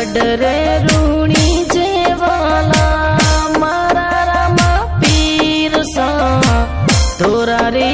डरे रूणी जेवाला मारा रामा पीर सा तोरा रे